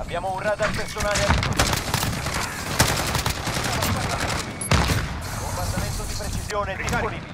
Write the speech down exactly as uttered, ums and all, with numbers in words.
Abbiamo un radar personale attivo. Bombardamento di precisione disponibile.